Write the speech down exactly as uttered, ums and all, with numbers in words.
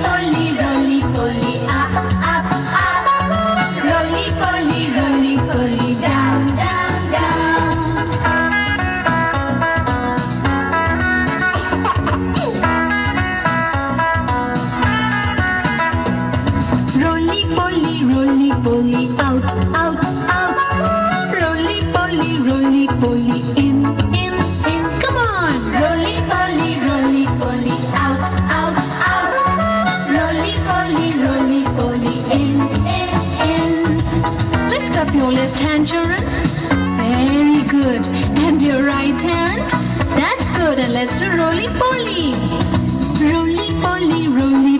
poly, roly poly, up, up, up. Roly poly, roly poly, down, down, down. Roly poly, roly poly, out, out, out. Roly poly, roly poly, in, in, in. Come on. Roly poly, roly poly, out, out, out. Roly poly, roly poly, in, in, in. Lift up your left hand, children. Very good. And your right hand. That's good. And let's do roly poly. Roly poly, roly